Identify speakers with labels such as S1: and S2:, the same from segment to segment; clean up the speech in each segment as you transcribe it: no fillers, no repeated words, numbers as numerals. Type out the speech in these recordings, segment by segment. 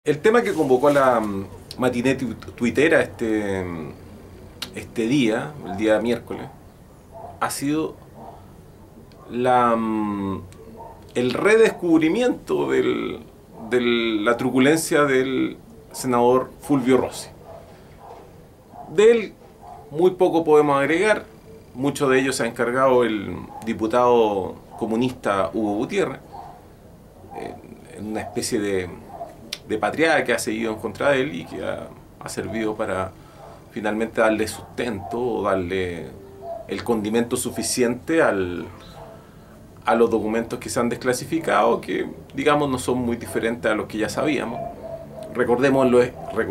S1: El tema que convocó a la matiné tuitera este día, el día miércoles, ha sido el redescubrimiento de la truculencia del senador Fulvio Rossi. De él muy poco podemos agregar, mucho de ello se ha encargado el diputado comunista Hugo Gutiérrez, en una especie de patriada que ha seguido en contra de él y que ha servido para finalmente darle sustento o darle el condimento suficiente a los documentos que se han desclasificado, que digamos no son muy diferentes a los que ya sabíamos. Recordémonos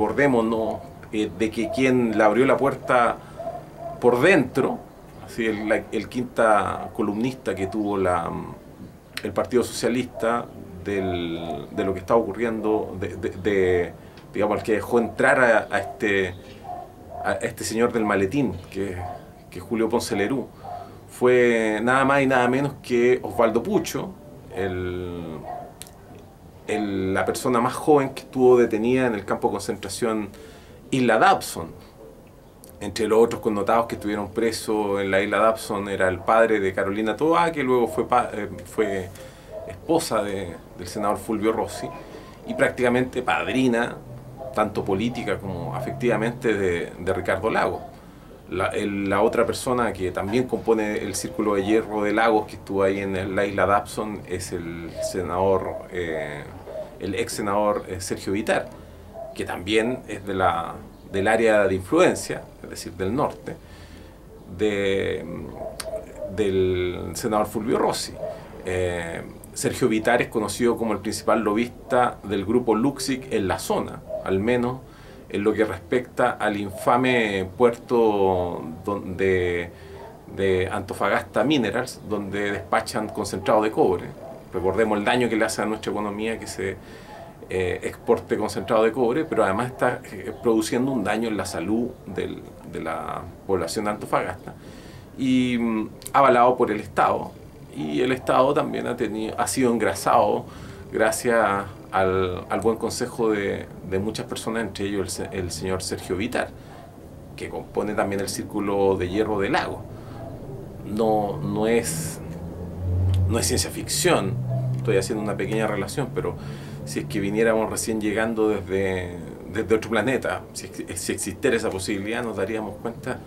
S1: de que quien le abrió la puerta por dentro, así el quinta columnista que tuvo el Partido Socialista, de lo que está ocurriendo, digamos, el que dejó entrar a este señor del maletín, que es Julio Ponce Lerú, fue nada más y nada menos que Osvaldo Pucho, la persona más joven que estuvo detenida en el campo de concentración Isla Dobson. Entre los otros connotados que estuvieron presos en la Isla Dobson era el padre de Carolina Toá, que luego fue esposa del senador Fulvio Rossi y prácticamente padrina, tanto política como afectivamente, de Ricardo Lagos. La otra persona que también compone el círculo de hierro de Lagos, que estuvo ahí en la Isla Dobson, es el ex senador Sergio Vitar, que también es del área de influencia, es decir, del norte, del senador Fulvio Rossi. Sergio Vitar es conocido como el principal lobista del grupo Luxic en la zona, al menos en lo que respecta al infame puerto de Antofagasta Minerals, donde despachan concentrado de cobre. Recordemos el daño que le hace a nuestra economía que se exporte concentrado de cobre, pero además está produciendo un daño en la salud de la población de Antofagasta, y avalado por el Estado. Y el Estado también ha sido engrasado gracias al buen consejo de muchas personas, entre ellos el señor Sergio Vitar, que compone también el círculo de hierro de Lagos. No es ciencia ficción, estoy haciendo una pequeña relación, pero si es que viniéramos recién llegando desde otro planeta, si existiera esa posibilidad, nos daríamos cuenta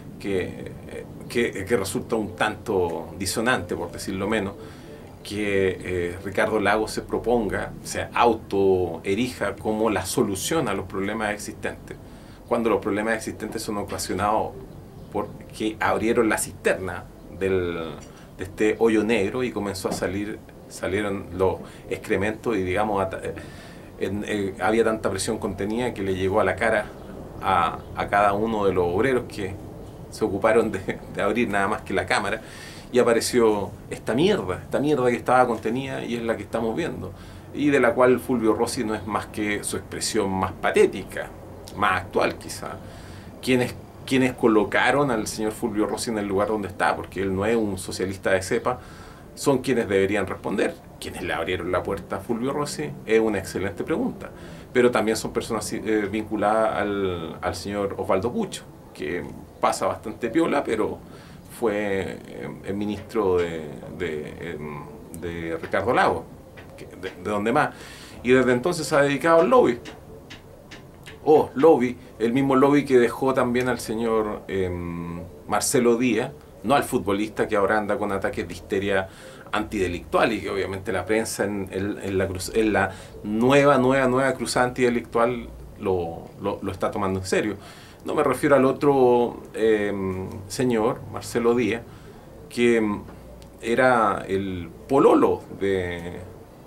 S1: que resulta un tanto disonante, por decirlo menos, que Ricardo Lagos se proponga, se autoerija como la solución a los problemas existentes, cuando los problemas existentes son ocasionados porque abrieron la cisterna de este hoyo negro y comenzó a salieron los excrementos y digamos había tanta presión contenida que le llegó a la cara a cada uno de los obreros que se ocuparon de abrir nada más que la cámara, y apareció esta mierda que estaba contenida y es la que estamos viendo, y de la cual Fulvio Rossi no es más que su expresión más patética, más actual quizá. Quienes colocaron al señor Fulvio Rossi en el lugar donde está, porque él no es un socialista de cepa, son quienes deberían responder. ¿Quiénes le abrieron la puerta a Fulvio Rossi? Es una excelente pregunta, pero también son personas vinculadas al señor Osvaldo Pucho, que pasa bastante piola, pero fue el ministro de Ricardo Lagos, de donde más, y desde entonces se ha dedicado al lobby. El mismo lobby que dejó también al señor Marcelo Díaz, no al futbolista que ahora anda con ataques de histeria antidelictual, y que obviamente la prensa en la nueva cruzada antidelictual lo está tomando en serio. No me refiero al otro señor, Marcelo Díaz, que era el pololo de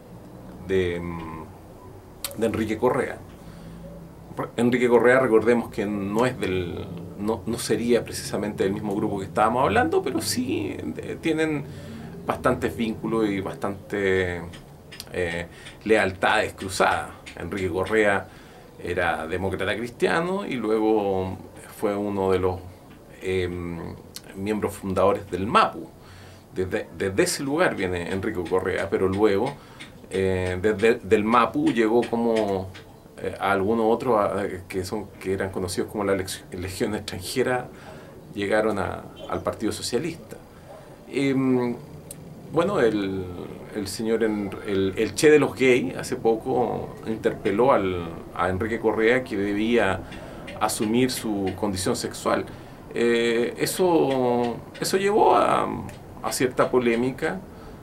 S1: Enrique Correa. Enrique Correa, recordemos que no sería precisamente del mismo grupo que estábamos hablando, pero sí tienen bastantes vínculos y bastantes lealtades cruzadas. Enrique Correa era demócrata cristiano y luego fue uno de los miembros fundadores del MAPU. Desde ese lugar viene Enrique Correa, pero luego desde el MAPU llegó como a algunos otros que eran conocidos como la Legión Extranjera llegaron al Partido Socialista. Bueno, el señor, el Che de los gays, hace poco interpeló a Enrique Correa que debía asumir su condición sexual. Eso llevó a cierta polémica.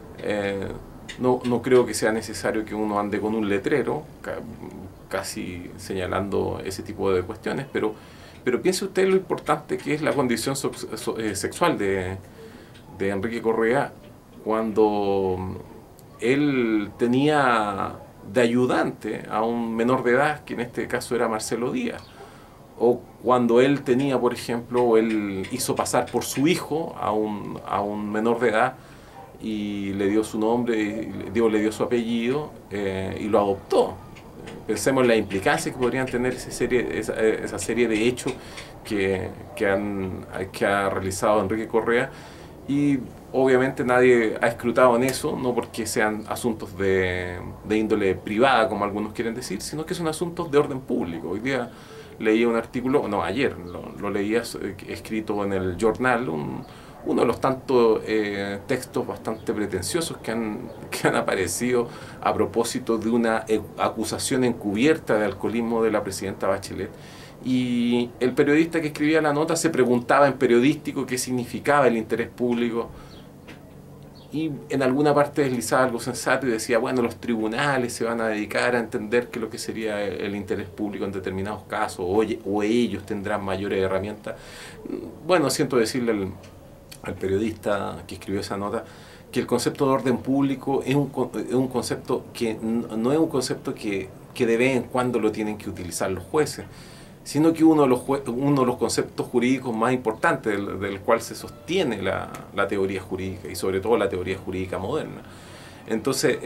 S1: No creo que sea necesario que uno ande con un letrero, casi señalando ese tipo de cuestiones, pero piense usted lo importante que es la condición sexual de Enrique Correa cuando él tenía de ayudante a un menor de edad, que en este caso era Marcelo Díaz, o cuando él tenía, por ejemplo, él hizo pasar por su hijo a un menor de edad y le dio su nombre, le dio su apellido y lo adoptó. Pensemos en la implicancia que podrían tener esa serie de hechos que ha realizado Enrique Correa, y obviamente nadie ha escrutado en eso, no porque sean asuntos de índole privada, como algunos quieren decir, sino que son asuntos de orden público. Hoy día leía un artículo, no, ayer lo leía escrito en el Journal, uno de los tantos textos bastante pretenciosos que han aparecido a propósito de una acusación encubierta de alcoholismo de la presidenta Bachelet. Y el periodista que escribía la nota se preguntaba en periodístico qué significaba el interés público, y en alguna parte deslizaba algo sensato y decía, bueno, los tribunales se van a dedicar a entender qué es lo que sería el interés público en determinados casos, o ellos tendrán mayores herramientas. Bueno, siento decirle al periodista que escribió esa nota que el concepto de orden público es un concepto que no es un concepto que de vez en cuando lo tienen que utilizar los jueces, sino que uno de los conceptos jurídicos más importantes del cual se sostiene la teoría jurídica, y sobre todo la teoría jurídica moderna. Entonces,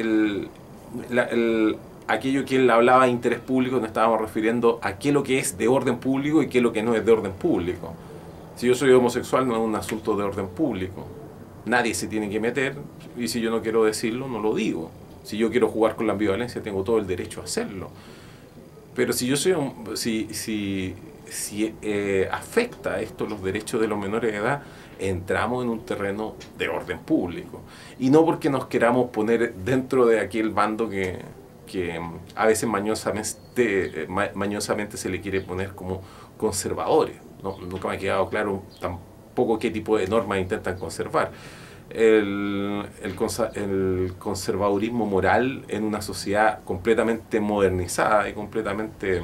S1: aquello que él hablaba de interés público, nos estábamos refiriendo a qué es lo que es de orden público y qué es lo que no es de orden público. Si yo soy homosexual, no es un asunto de orden público. Nadie se tiene que meter, y si yo no quiero decirlo, no lo digo. Si yo quiero jugar con la ambivalencia, tengo todo el derecho a hacerlo. Pero si yo soy si afecta esto los derechos de los menores de edad, entramos en un terreno de orden público. Y no porque nos queramos poner dentro de aquel bando que a veces mañosamente se le quiere poner como conservadores. Nunca me ha quedado claro tampoco qué tipo de normas intentan conservar. El conservadurismo moral en una sociedad completamente modernizada y completamente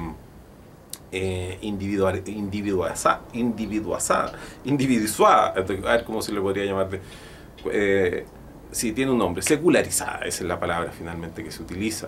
S1: individualizada, a ver cómo se le podría llamar, si tiene un nombre, secularizada, esa es la palabra finalmente que se utiliza.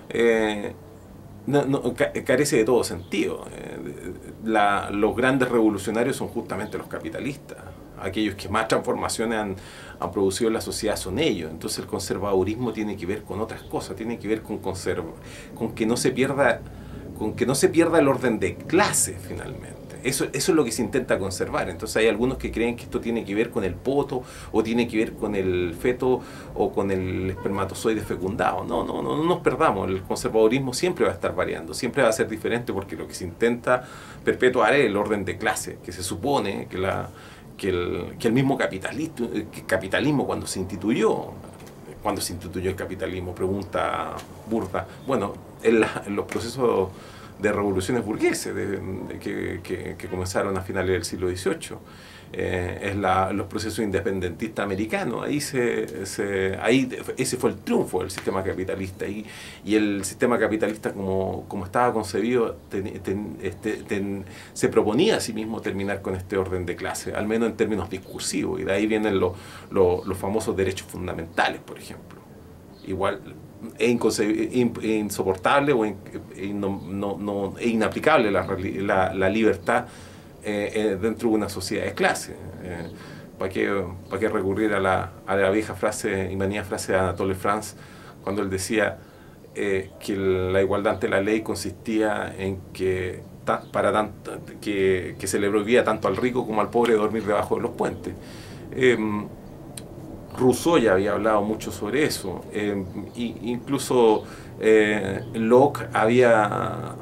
S1: Carece de todo sentido. Los grandes revolucionarios son justamente los capitalistas. Aquellos que más transformaciones han producido en la sociedad son ellos. Entonces el conservadurismo tiene que ver con otras cosas, tiene que ver con que no se pierda el orden de clase finalmente. Eso es lo que se intenta conservar. Entonces hay algunos que creen que esto tiene que ver con el poto, o tiene que ver con el feto, o con el espermatozoide fecundado. No nos perdamos. El conservadurismo siempre va a estar variando, siempre va a ser diferente, porque lo que se intenta perpetuar es el orden de clase, que se supone que el mismo capitalismo cuando se instituyó el capitalismo, pregunta Burda, bueno, en los procesos de revoluciones burgueses que comenzaron a finales del siglo XVIII, los procesos independentistas americanos, ese fue el triunfo del sistema capitalista, y el sistema capitalista como estaba concebido se proponía a sí mismo terminar con este orden de clase, al menos en términos discursivos, y de ahí vienen los famosos derechos fundamentales, por ejemplo. Igual es insoportable e inaplicable la libertad dentro de una sociedad de clase. ¿Para qué recurrir a la vieja frase y manía frase de Anatole France, cuando él decía que la igualdad ante la ley consistía en que se le prohibía tanto al rico como al pobre dormir debajo de los puentes? Rousseau ya había hablado mucho sobre eso, incluso Locke había,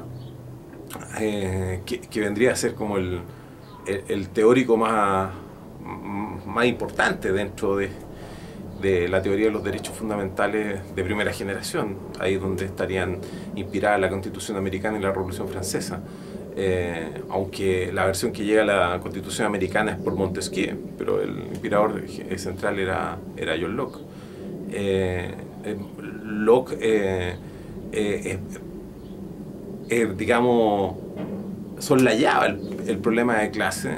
S1: que vendría a ser como el teórico más importante dentro de la teoría de los derechos fundamentales de primera generación, ahí donde estarían inspiradas la Constitución Americana y la Revolución Francesa. Aunque la versión que llega a la Constitución Americana es por Montesquieu, pero el inspirador central era John Locke. Locke, digamos, soslayaba el problema de clase,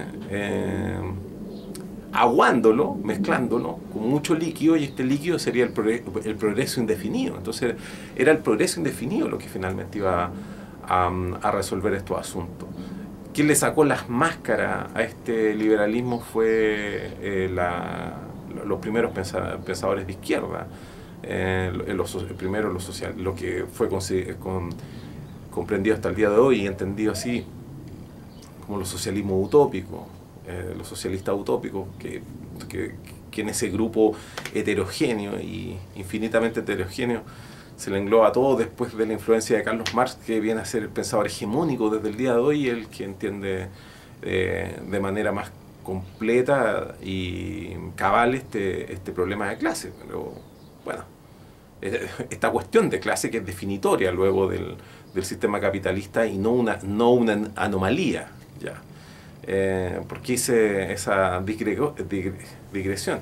S1: aguándolo, mezclándolo con mucho líquido, y este líquido sería el progreso indefinido. Entonces era el progreso indefinido lo que finalmente iba a resolver estos asuntos. Quien le sacó las máscaras a este liberalismo fue los primeros pensadores de izquierda, primero lo que fue comprendido hasta el día de hoy y entendido así como los socialismos utópicos, los socialistas utópicos, que en ese grupo heterogéneo y infinitamente heterogéneo se le engloba todo después de la influencia de Carlos Marx, que viene a ser el pensador hegemónico desde el día de hoy, el que entiende de manera más completa y cabal este problema de clase. Pero bueno, esta cuestión de clase que es definitoria luego del sistema capitalista y no una anomalía, ya. ¿Por qué hice esa digresión?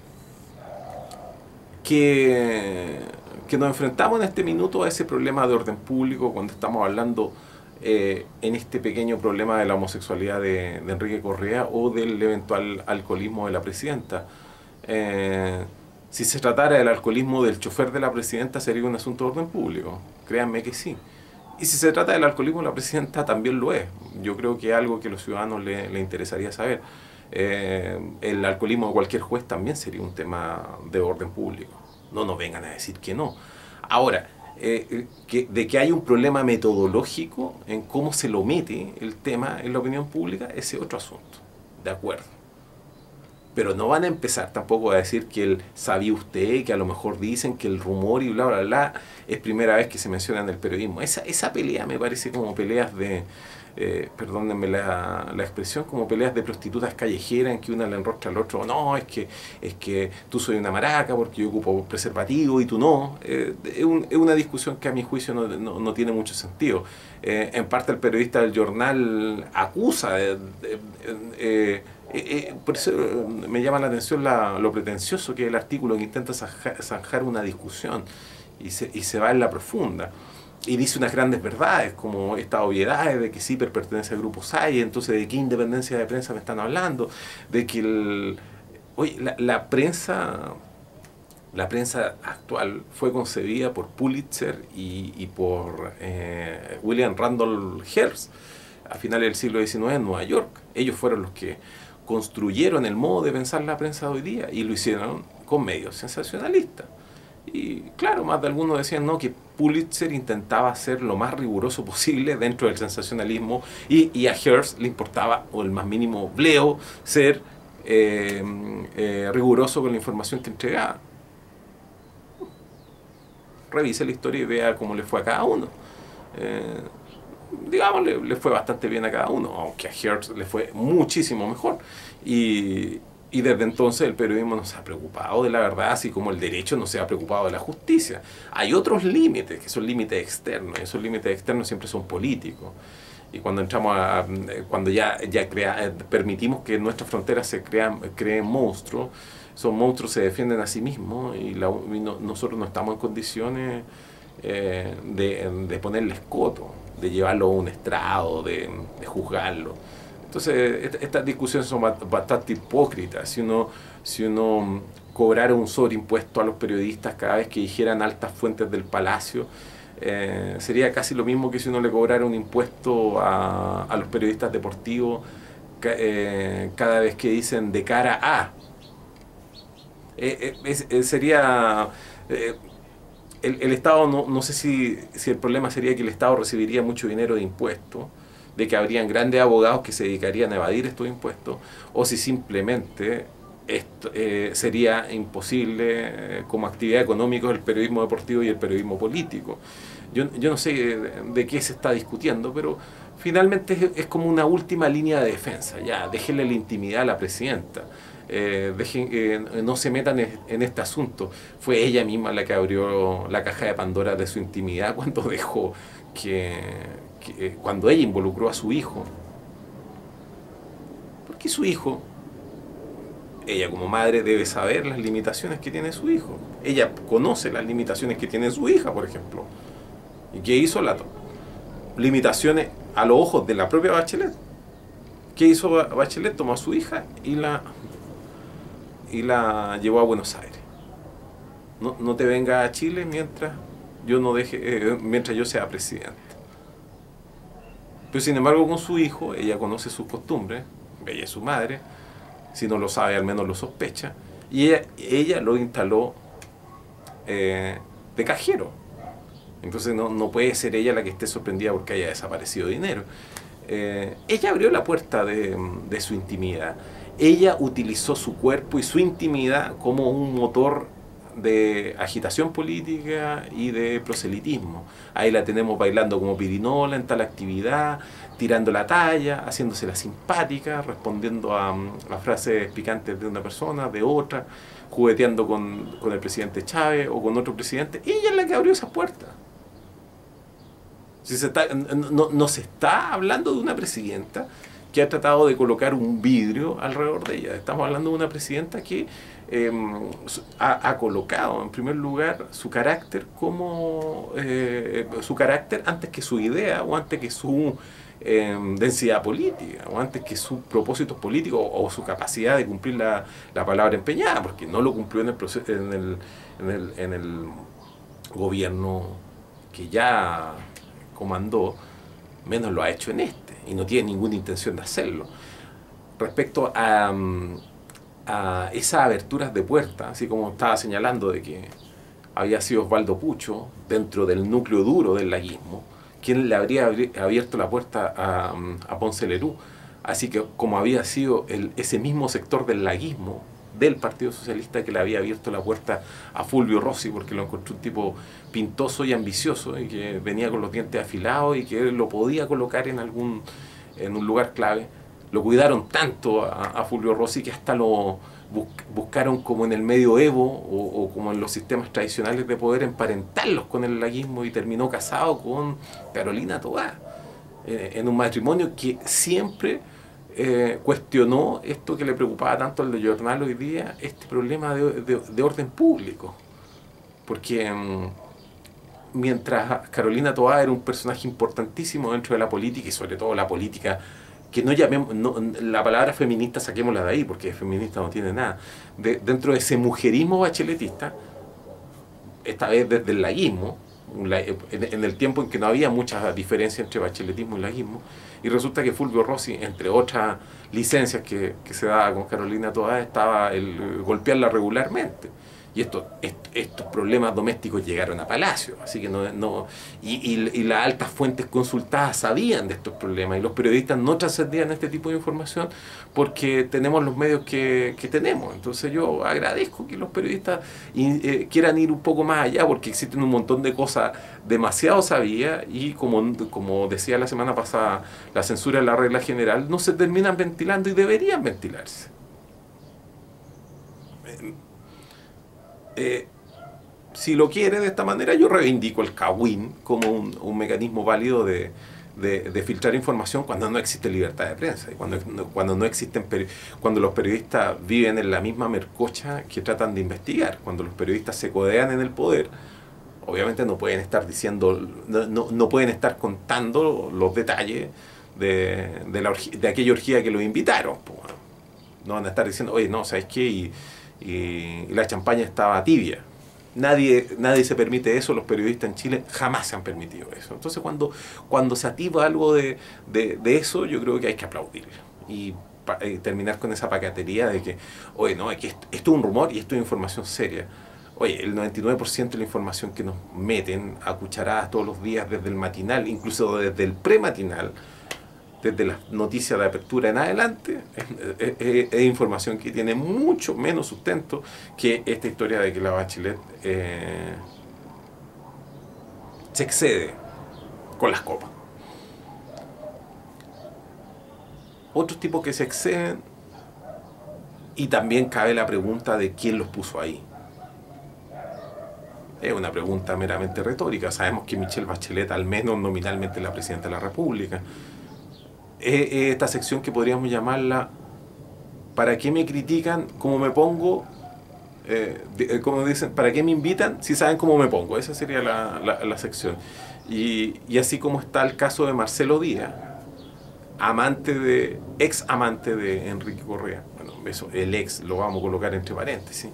S1: Que nos enfrentamos en este minuto a ese problema de orden público cuando estamos hablando en este pequeño problema de la homosexualidad de Enrique Correa o del eventual alcoholismo de la presidenta. Si se tratara del alcoholismo del chofer de la presidenta sería un asunto de orden público, créanme que sí. Y si se trata del alcoholismo de la presidenta también lo es. Yo creo que es algo que a los ciudadanos le interesaría saber. El alcoholismo de cualquier juez también sería un tema de orden público. No nos vengan a decir que no. Ahora, de que hay un problema metodológico en cómo se lo mete el tema en la opinión pública, ese es otro asunto. De acuerdo. Pero no van a empezar tampoco a decir que el sabía usted, que a lo mejor dicen que el rumor y bla, bla, bla, es primera vez que se menciona en el periodismo. Esa pelea me parece como peleas de, perdónenme la expresión, como peleas de prostitutas callejeras en que una le enrostra al otro. No, es que tú soy una maraca porque yo ocupo preservativo y tú no. Es una discusión que a mi juicio no tiene mucho sentido. En parte el periodista del jornal acusa por eso me llama la atención lo pretencioso que es el artículo, que intenta zanjar una discusión y se va en la profunda y dice unas grandes verdades como estas obviedades de que CIPER pertenece al grupo SAI, entonces de qué independencia de prensa me están hablando, de que la prensa actual fue concebida por Pulitzer y por William Randolph Hearst a finales del siglo XIX en Nueva York. Ellos fueron los que construyeron el modo de pensar la prensa de hoy día y lo hicieron con medios sensacionalistas. Y claro, más de algunos decían no, que Pulitzer intentaba ser lo más riguroso posible dentro del sensacionalismo y a Hearst le importaba, o el más mínimo bleo, ser riguroso con la información que entregaba. Revise la historia y vea cómo le fue a cada uno. Digamos, le fue bastante bien a cada uno, aunque a Hearst le fue muchísimo mejor. Y desde entonces el periodismo no se ha preocupado de la verdad, así como el derecho no se ha preocupado de la justicia. Hay otros límites, que son límites externos, y esos límites externos siempre son políticos. Y cuando entramos cuando ya permitimos que en nuestras fronteras se creen monstruos, esos monstruos se defienden a sí mismos y nosotros no estamos en condiciones de ponerles coto, de llevarlo a un estrado, de juzgarlo. Entonces, estas discusiones son bastante hipócritas. Si uno cobrara un sobreimpuesto a los periodistas cada vez que dijeran altas fuentes del palacio, sería casi lo mismo que si uno le cobrara un impuesto a los periodistas deportivos cada vez que dicen de cara a. Sería... el Estado, no sé si el problema sería que el Estado recibiría mucho dinero de impuestos, de que habrían grandes abogados que se dedicarían a evadir estos impuestos, o si simplemente sería imposible como actividad económica el periodismo deportivo y el periodismo político. Yo no sé de qué se está discutiendo, pero finalmente es como una última línea de defensa. Ya, déjenle la intimidad a la presidenta. No se metan en este asunto. Fue ella misma la que abrió la caja de Pandora de su intimidad cuando dejó cuando ella involucró a su hijo. Porque su hijo, ella como madre debe saber las limitaciones que tiene su hijo. Ella conoce las limitaciones que tiene su hija, por ejemplo. ¿Y qué hizo? Limitaciones a los ojos de la propia Bachelet. ¿Qué hizo Bachelet? Tomó a su hija y la llevó a Buenos Aires. No te venga a Chile mientras mientras yo sea presidente. Pero sin embargo con su hijo, ella conoce sus costumbres, ella es su madre, si no lo sabe al menos lo sospecha, y ella lo instaló de cajero. Entonces no puede ser ella la que esté sorprendida porque haya desaparecido dinero. Ella abrió la puerta de su intimidad. Ella utilizó su cuerpo y su intimidad como un motor de agitación política y de proselitismo. Ahí la tenemos bailando como pirinola en tal actividad, tirando la talla, haciéndose la simpática, respondiendo a frases picantes de una persona, de otra, jugueteando con el presidente Chávez o con otro presidente. Ella es la que abrió esa puerta. Si no se está hablando de una presidenta que ha tratado de colocar un vidrio alrededor de ella. Estamos hablando de una presidenta que ha colocado en primer lugar su carácter su carácter antes que su idea o antes que su densidad política o antes que sus propósitos políticos o su capacidad de cumplir la palabra empeñada, porque no lo cumplió en el gobierno que ya comandó, menos lo ha hecho en este, y no tiene ninguna intención de hacerlo. Respecto a esas aberturas de puerta, así como estaba señalando de que había sido Osvaldo Pucho, dentro del núcleo duro del laguismo, quien le habría abierto la puerta a Ponce Lerú, así que como había sido ese mismo sector del laguismo, del Partido Socialista, que le había abierto la puerta a Fulvio Rossi, porque lo encontró un tipo pintoso y ambicioso, y que venía con los dientes afilados, y que lo podía colocar en un lugar clave. Lo cuidaron tanto a Fulvio Rossi que hasta lo buscaron como en el medioevo o como en los sistemas tradicionales de poder emparentarlos con el laguismo, y terminó casado con Carolina Toá, en un matrimonio que siempre cuestionó esto que le preocupaba tanto al Jornal hoy día, este problema de orden público. Porque mientras Carolina Toá era un personaje importantísimo dentro de la política, y sobre todo la política, que la palabra feminista saquémosla de ahí, porque feminista no tiene nada, dentro de ese mujerismo bacheletista, esta vez desde el laguismo, en el tiempo en que no había mucha diferencia entre bacheletismo y laguismo, y resulta que Fulvio Rossi, entre otras licencias que se daba con Carolina Toá, estaba el golpearla regularmente. Y estos problemas domésticos llegaron a Palacio, así que y las altas fuentes consultadas sabían de estos problemas, y los periodistas no trascendían este tipo de información porque tenemos los medios que tenemos. Entonces yo agradezco que los periodistas quieran ir un poco más allá, porque existen un montón de cosas demasiado sabidas, y como decía la semana pasada, la censura es la regla general, no se terminan ventilando y deberían ventilarse. Si lo quiere de esta manera, yo reivindico el CAWIN como un mecanismo válido de filtrar información cuando no existe libertad de prensa, y cuando los periodistas viven en la misma mercocha que tratan de investigar. Cuando los periodistas se codean en el poder, obviamente no pueden estar diciendo, no pueden estar contando los detalles de aquella orgía que los invitaron. No van a estar diciendo, oye, no, ¿sabes qué? Y la champaña estaba tibia. Nadie se permite eso. Los periodistas en Chile jamás se han permitido eso. Entonces cuando se activa algo de eso, yo creo que hay que aplaudirlo y terminar con esa pacatería de que, oye, no, es que esto es un rumor y esto es información seria. Oye, el 99% de la información que nos meten a cucharadas todos los días desde el matinal, incluso desde el prematinal, desde las noticias de apertura en adelante, es información que tiene mucho menos sustento que esta historia de que la Bachelet se excede con las copas. Otros tipos que se exceden, y también cabe la pregunta de quién los puso ahí. Es una pregunta meramente retórica. Sabemos que Michelle Bachelet, al menos nominalmente, es la presidenta de la República. Esta sección que podríamos llamarla ¿para qué me critican cómo me pongo? Como dicen, ¿para qué me invitan si saben cómo me pongo? Esa sería la sección. Y así como está el caso de Marcelo Díaz, ex amante de Enrique Correa. Bueno, eso, el ex lo vamos a colocar entre paréntesis.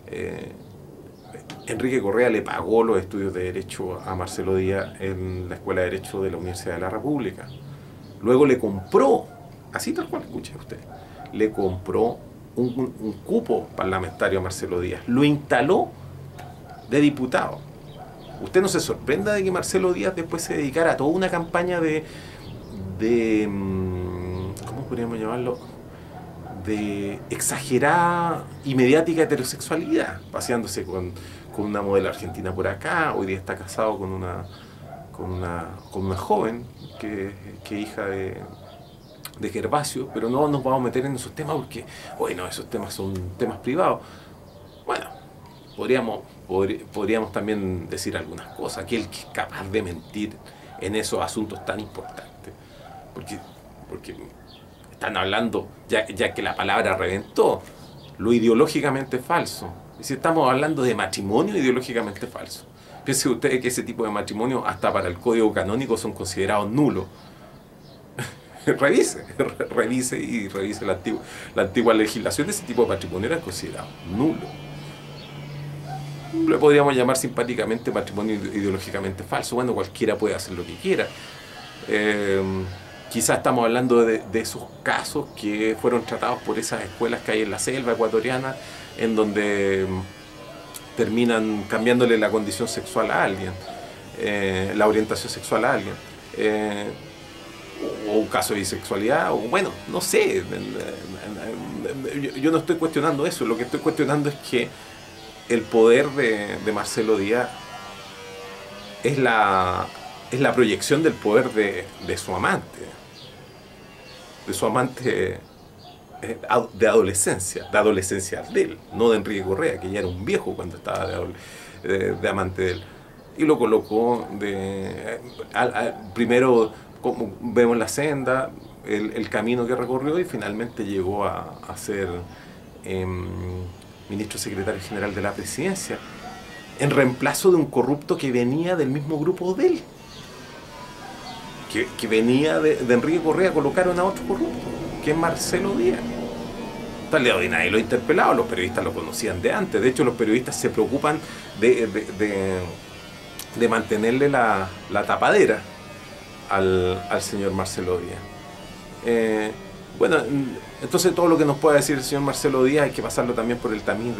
S1: Enrique Correa le pagó los estudios de Derecho a Marcelo Díaz en la Escuela de Derecho de la Universidad de la República. Luego le compró, así tal cual, escuche usted, le compró un cupo parlamentario a Marcelo Díaz. Lo instaló de diputado. Usted no se sorprenda de que Marcelo Díaz después se dedicara a toda una campaña de ¿cómo podríamos llamarlo? De exagerada y mediática heterosexualidad, paseándose con una modelo argentina por acá. Hoy día está casado con una joven que es hija de Gervasio, pero no nos vamos a meter en esos temas porque, bueno, esos temas son temas privados. Bueno, podríamos también decir algunas cosas. Aquel que es capaz de mentir en esos asuntos tan importantes. Porque están hablando, ya que la palabra reventó, lo ideológicamente falso. Y si estamos hablando de matrimonio ideológicamente falso. Piensen ustedes que ese tipo de matrimonio, hasta para el código canónico, son considerados nulos. revise la antigua legislación de ese tipo de matrimonio, era considerado nulo. Lo podríamos llamar simpáticamente matrimonio ideológicamente falso. Bueno, cualquiera puede hacer lo que quiera. Quizás estamos hablando de esos casos que fueron tratados por esas escuelas que hay en la selva ecuatoriana, en donde terminan cambiándole la condición sexual a alguien, la orientación sexual a alguien, o un caso de bisexualidad, o bueno, no sé. Yo no estoy cuestionando eso. Lo que estoy cuestionando es que el poder de Marcelo Díaz es la proyección del poder de su amante. De su amante de adolescencia de él, no de Enrique Correa, que ya era un viejo cuando estaba de amante de él. Y lo colocó primero, como vemos la senda, el camino que recorrió, y finalmente llegó a ser ministro secretario general de la presidencia, en reemplazo de un corrupto que venía del mismo grupo de él. Que venía de Enrique Correa, colocaron a otro corrupto, que es Marcelo Díaz. Tal día de nadie lo ha interpelado, los periodistas lo conocían de antes. De hecho, los periodistas se preocupan de mantenerle la tapadera al señor Marcelo Díaz. Bueno, entonces todo lo que nos pueda decir el señor Marcelo Díaz hay que pasarlo también por el tamiz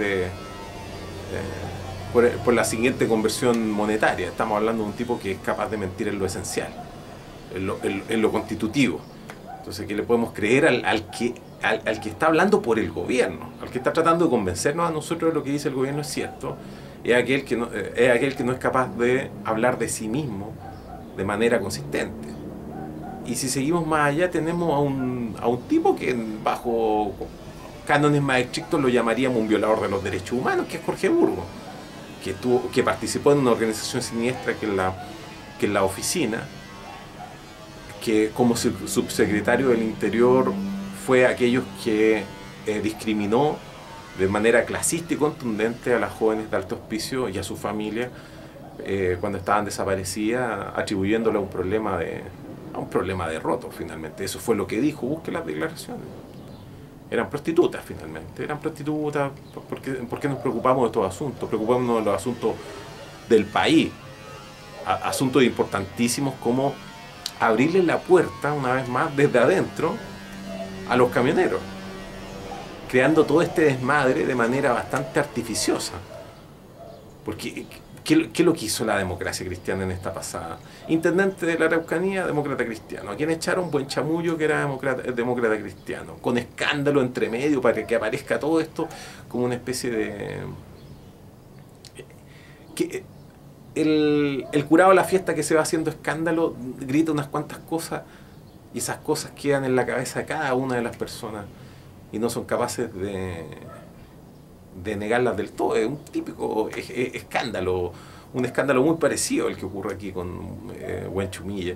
S1: por la siguiente conversión monetaria. Estamos hablando de un tipo que es capaz de mentir en lo esencial, en lo constitutivo. Entonces, ¿qué le podemos creer al que está hablando por el gobierno? Al que está tratando de convencernos a nosotros de lo que dice el gobierno es cierto. Es aquel que no es capaz de hablar de sí mismo de manera consistente. Y si seguimos más allá, tenemos a un tipo que bajo cánones más estrictos lo llamaríamos un violador de los derechos humanos, que es Jorge Burgos, que participó en una organización siniestra que es la Oficina, que como subsecretario del Interior fue aquellos que discriminó de manera clasista y contundente a las jóvenes de alto hospicio y a su familia cuando estaban desaparecidas, atribuyéndole a un problema de roto, finalmente. Eso fue lo que dijo. Busque las declaraciones. Eran prostitutas, finalmente. Eran prostitutas. ¿Por qué nos preocupamos de estos asuntos? Preocupémonos de los asuntos del país. Asuntos importantísimos como abrirle la puerta, una vez más, desde adentro, a los camioneros, creando todo este desmadre de manera bastante artificiosa. Porque ¿Qué lo que hizo la democracia cristiana en esta pasada? Intendente de la Araucanía, demócrata cristiano. A quien echaron, buen chamullo, que era demócrata cristiano. Con escándalo entre medio para que aparezca todo esto como una especie de... que el curado de la fiesta que se va haciendo escándalo grita unas cuantas cosas y esas cosas quedan en la cabeza de cada una de las personas y no son capaces de negarlas del todo. Es un típico escándalo, un escándalo muy parecido al que ocurre aquí con Buen Chumilla.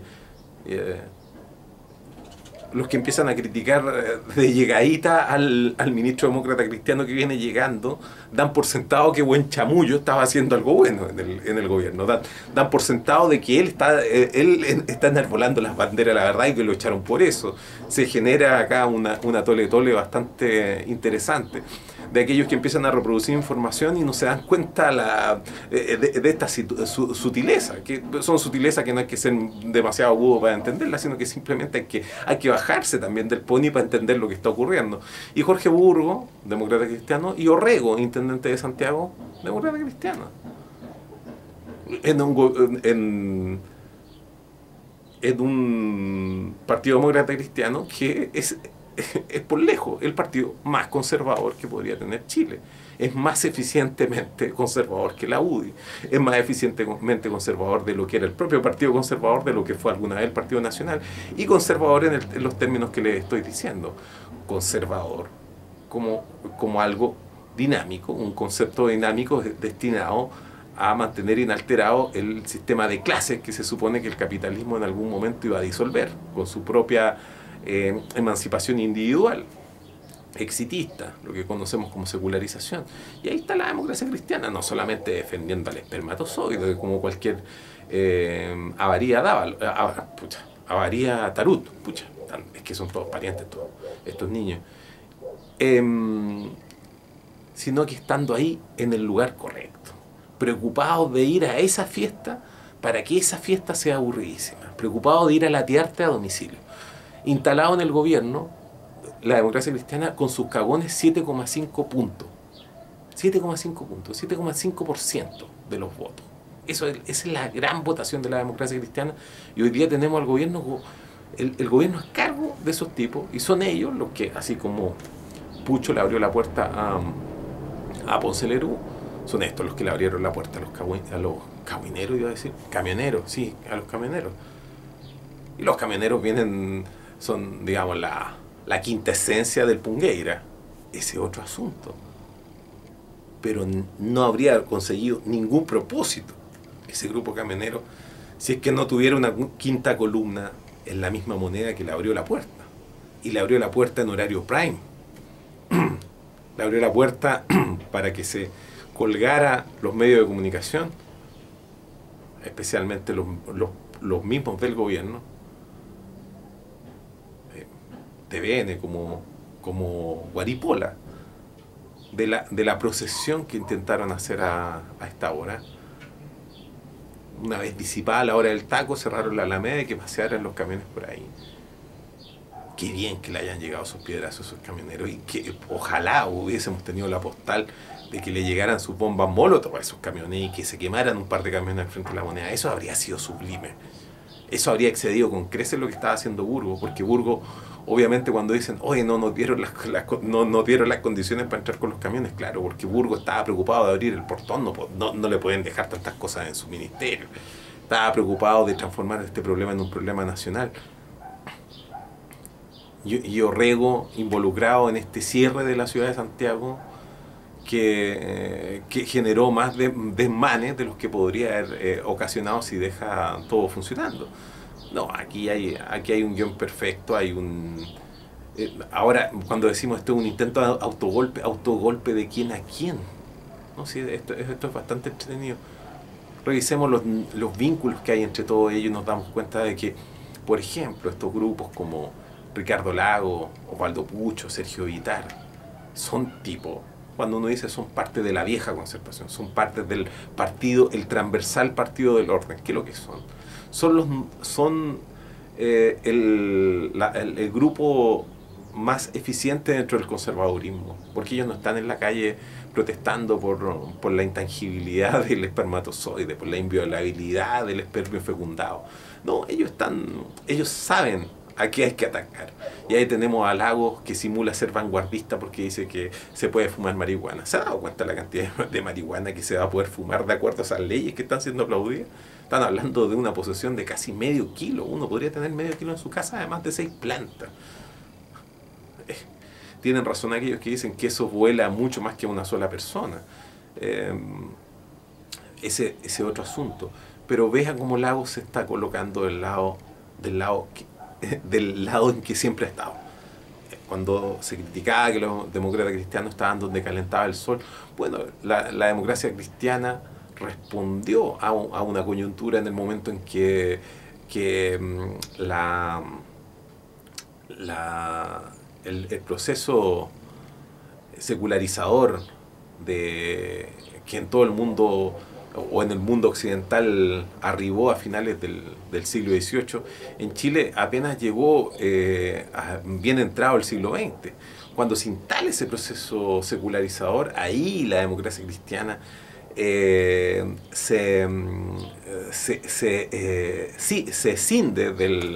S1: Los que empiezan a criticar de llegadita al ministro demócrata cristiano que viene llegando, dan por sentado que Buen Chamullo estaba haciendo algo bueno en el gobierno. Dan por sentado de que él está enarbolando las banderas de la verdad y que lo echaron por eso. Se genera acá una tole-tole bastante interesante de aquellos que empiezan a reproducir información y no se dan cuenta de esta sutileza, que son sutilezas que no hay que ser demasiado agudo para entenderlas, sino que simplemente hay que bajarse también del pony para entender lo que está ocurriendo. Y Jorge Burgos, demócrata cristiano, y Orrego, intendente de Santiago, demócrata cristiano. En un partido demócrata cristiano que es por lejos el partido más conservador que podría tener Chile. Es más eficientemente conservador que la UDI. Es más eficientemente conservador de lo que era el propio Partido Conservador, de lo que fue alguna vez el Partido Nacional, y conservador en los términos que les estoy diciendo. Conservador como algo dinámico, un concepto dinámico destinado a mantener inalterado el sistema de clases que se supone que el capitalismo en algún momento iba a disolver con su propia emancipación individual, exitista, lo que conocemos como secularización. Y ahí está la democracia cristiana, no solamente defendiendo al espermatozoide como cualquier avaría avaría tarut, es que son todos parientes estos niños, sino que estando ahí en el lugar correcto, preocupados de ir a esa fiesta para que esa fiesta sea aburridísima, preocupados de ir a latearte a domicilio. Instalado en el gobierno, la democracia cristiana con sus cagones 7,5 puntos. 7,5 puntos, 7,5% de los votos. Esa es la gran votación de la democracia cristiana y hoy día tenemos al gobierno, el gobierno a cargo de esos tipos y son ellos los que, así como Pucho le abrió la puerta a Ponce Lerú, son estos los que le abrieron la puerta a los cabineros, iba a decir, camioneros, sí, a los camioneros. Y los camioneros son, digamos, la quinta esencia del Pungueira. Ese otro asunto. Pero no habría conseguido ningún propósito ese grupo camionero si es que no tuviera una quinta columna en la misma moneda que le abrió la puerta. Y le abrió la puerta en horario prime. Le abrió la puerta para que se colgara los medios de comunicación, especialmente los mismos del gobierno, TVN como Guaripola, de la procesión que intentaron hacer a esta hora. Una vez disipada la hora del taco, cerraron la Alameda y que pasearan los camiones por ahí. Qué bien que le hayan llegado esos piedrazos a esos camioneros y que ojalá hubiésemos tenido la postal de que le llegaran sus bombas molotov a esos camiones y que se quemaran un par de camiones al frente de la moneda. Eso habría sido sublime. Eso habría excedido con creces lo que estaba haciendo Burgos, porque Burgos, obviamente, cuando dicen, oye, no nos dieron las condiciones para entrar con los camiones, claro, porque Burgos estaba preocupado de abrir el portón, no le pueden dejar tantas cosas en su ministerio. Estaba preocupado de transformar este problema en un problema nacional. Y Orrego involucrado en este cierre de la ciudad de Santiago que generó más desmanes de los que podría haber ocasionado si deja todo funcionando. No, aquí hay un guión perfecto, hay un... ahora, cuando decimos esto es un intento de autogolpe de quién a quién, ¿no? Sí, esto es bastante entretenido. Revisemos los vínculos que hay entre todos ellos y nos damos cuenta de que, por ejemplo, estos grupos como Ricardo Lago, Osvaldo Pucho, Sergio Vitar, son tipos, cuando uno dice son parte de la vieja concertación, son parte del partido, el transversal partido del orden. ¿Qué es lo que son? Son el grupo más eficiente dentro del conservadurismo, porque ellos no están en la calle protestando por la intangibilidad del espermatozoide, por la inviolabilidad del espermio fecundado. No, ellos saben a qué hay que atacar. Y ahí tenemos a Lagos, que simula ser vanguardista porque dice que se puede fumar marihuana. ¿Se ha dado cuenta la cantidad de marihuana que se va a poder fumar de acuerdo a esas leyes que están siendo aplaudidas? Están hablando de una posesión de casi medio kilo. Uno podría tener medio kilo en su casa, además de 6 plantas. Tienen razón aquellos que dicen que eso vuela mucho más que una sola persona. Ese otro asunto. Pero vean cómo Lagos se está colocando del lado en que siempre ha estado. Cuando se criticaba que los demócratas cristianos estaban donde calentaba el sol, bueno, la democracia cristiana respondió a una coyuntura en el momento en que el proceso secularizador que en todo el mundo o en el mundo occidental arribó a finales del siglo XVIII, en Chile apenas llegó bien entrado el siglo XX. Cuando se instala ese proceso secularizador, ahí la democracia cristiana se escinde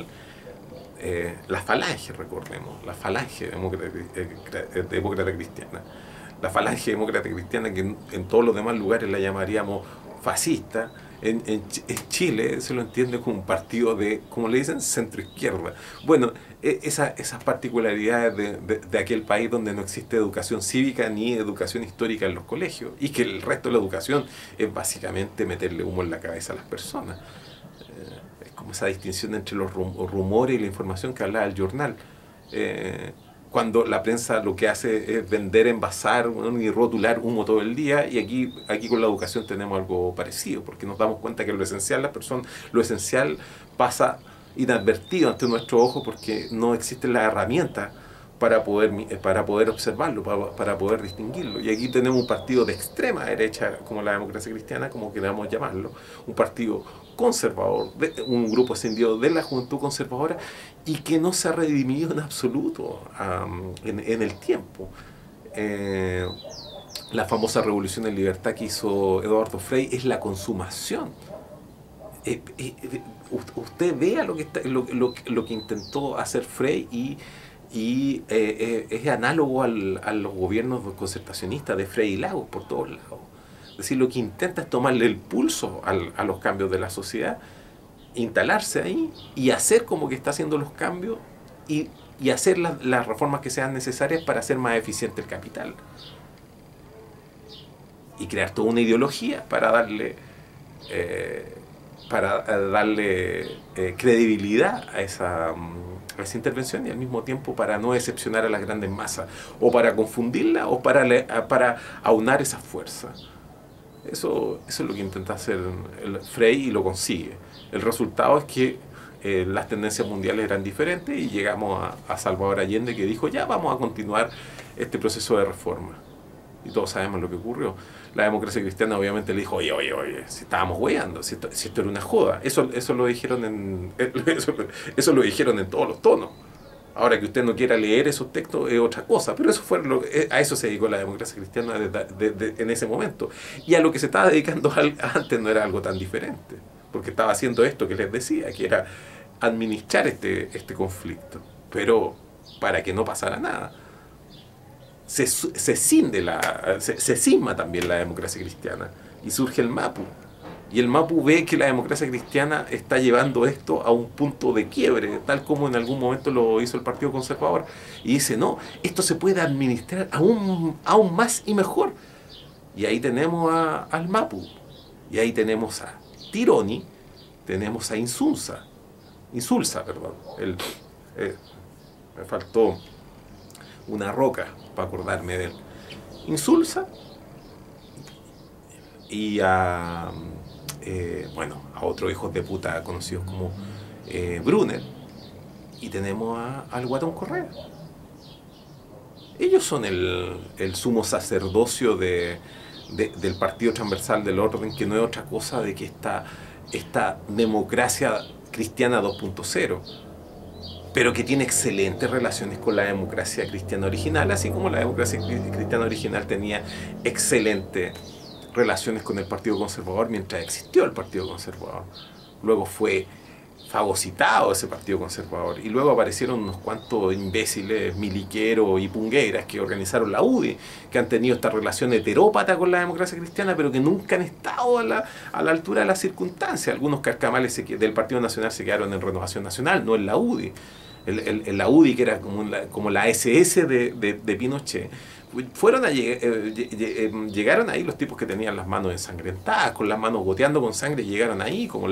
S1: la falange, recordemos, la falange demócrata cristiana. La falange demócrata cristiana, que en todos los demás lugares la llamaríamos fascista, en Chile se lo entiende como un partido de, como le dicen, centro-izquierda. Bueno, esas particularidades de aquel país donde no existe educación cívica ni educación histórica en los colegios, y que el resto de la educación es básicamente meterle humo en la cabeza a las personas. Es como esa distinción entre los rumores y la información que hablaba el jornal. Cuando la prensa lo que hace es vender, envasar y rotular humo todo el día, y aquí con la educación tenemos algo parecido, porque nos damos cuenta que lo esencial pasa inadvertido ante nuestro ojo porque no existen las herramientas para poder observarlo, para poder distinguirlo. Y aquí tenemos un partido de extrema derecha, como la democracia cristiana, como queramos llamarlo, un partido conservador, un grupo ascendido de la juventud conservadora, y que no se ha redimido en absoluto en el tiempo. La famosa revolución en libertad que hizo Eduardo Frei es la consumación. Usted vea lo que intentó hacer Frei, y es análogo a los gobiernos concertacionistas de Frei y Lagos por todos lados. Es decir, lo que intenta es tomarle el pulso a los cambios de la sociedad, instalarse ahí y hacer como que está haciendo los cambios, y hacer las reformas que sean necesarias para hacer más eficiente el capital. Y crear toda una ideología para darle credibilidad a esa intervención, y al mismo tiempo para no decepcionar a las grandes masas, o para confundirlas, o para aunar esas fuerzas. Eso es lo que intenta hacer el Frei, y lo consigue. El resultado es que las tendencias mundiales eran diferentes, y llegamos a Salvador Allende, que dijo: ya vamos a continuar este proceso de reforma. Y todos sabemos lo que ocurrió. La democracia cristiana obviamente le dijo: oye, si estábamos hueando, si esto era una joda. Eso lo dijeron eso lo dijeron en todos los tonos. Ahora, que usted no quiera leer esos textos es otra cosa, pero a eso se dedicó la democracia cristiana en ese momento. Y a lo que se estaba dedicando antes no era algo tan diferente, porque estaba haciendo esto que les decía, que era administrar este conflicto, pero para que no pasara nada. Se cisma también la democracia cristiana, y surge el MAPU. Y el MAPU ve que la democracia cristiana está llevando esto a un punto de quiebre, tal como en algún momento lo hizo el Partido Conservador, y dice: no, esto se puede administrar aún más y mejor. Y ahí tenemos al MAPU, y ahí tenemos a Tironi, tenemos a Insulza, perdón. Me faltó una roca para acordarme de él. Insulza, y a otros hijos de puta conocidos como Brunner, y tenemos al Guatón Correa. Ellos son el sumo sacerdocio del Partido Transversal del Orden, que no es otra cosa de que esta democracia cristiana 2.0, pero que tiene excelentes relaciones con la democracia cristiana original, así como la democracia cristiana original tenía excelentes relaciones con el Partido Conservador mientras existió el Partido Conservador. Luego fue fagocitado ese Partido Conservador y luego aparecieron unos cuantos imbéciles, miliqueros y pungueiras que organizaron la UDI, que han tenido esta relación heterópata con la democracia cristiana, pero que nunca han estado a la altura de las circunstancias. Algunos carcamales del Partido Nacional se quedaron en Renovación Nacional, no en la UDI. La UDI, que era como la SS de Pinochet, fueron llegaron ahí los tipos que tenían las manos ensangrentadas, con las manos goteando con sangre, llegaron ahí, como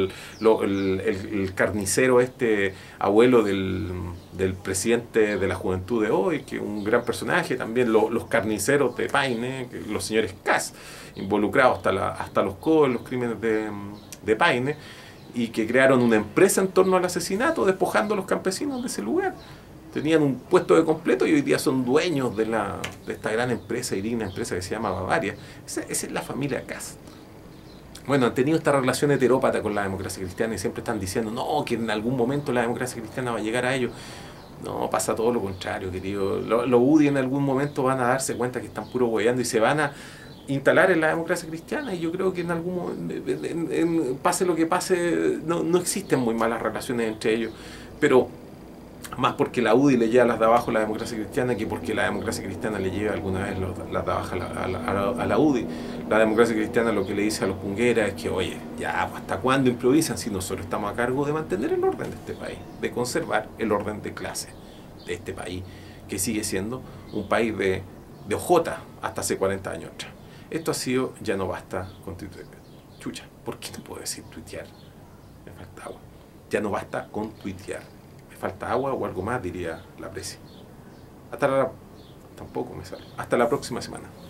S1: el carnicero abuelo del presidente de la juventud de hoy, que es un gran personaje, también los carniceros de Paine, los señores Kass, involucrados hasta los codos en los crímenes de Paine, y que crearon una empresa en torno al asesinato, despojando a los campesinos de ese lugar. Tenían un puesto de completo y hoy día son dueños de esta gran empresa y digna empresa que se llama Bavaria. Esa es la familia Kass. Bueno, han tenido esta relación heterópata con la democracia cristiana y siempre están diciendo, no, que en algún momento la democracia cristiana va a llegar a ellos. No, pasa todo lo contrario, querido. Los UDI en algún momento van a darse cuenta que están puro hueveando y se van a instalar en la democracia cristiana, y yo creo que en algún momento, pase lo que pase, no existen muy malas relaciones entre ellos, pero más porque la UDI le lleva las de abajo a la democracia cristiana que porque la democracia cristiana le lleva alguna vez las de abajo a la UDI. La democracia cristiana lo que le dice a los pungueras es que, oye, ya, ¿hasta cuándo improvisan si nosotros estamos a cargo de mantener el orden de este país, de conservar el orden de clase de este país, que sigue siendo un país de ojota hasta hace 40 años atrás? Esto ha sido Ya no basta con tuitear. Chucha, ¿por qué no puedo decir tuitear? Me falta agua. Ya no basta con tuitear. Me falta agua o algo más, diría la presi. Tampoco me sale. Hasta la próxima semana.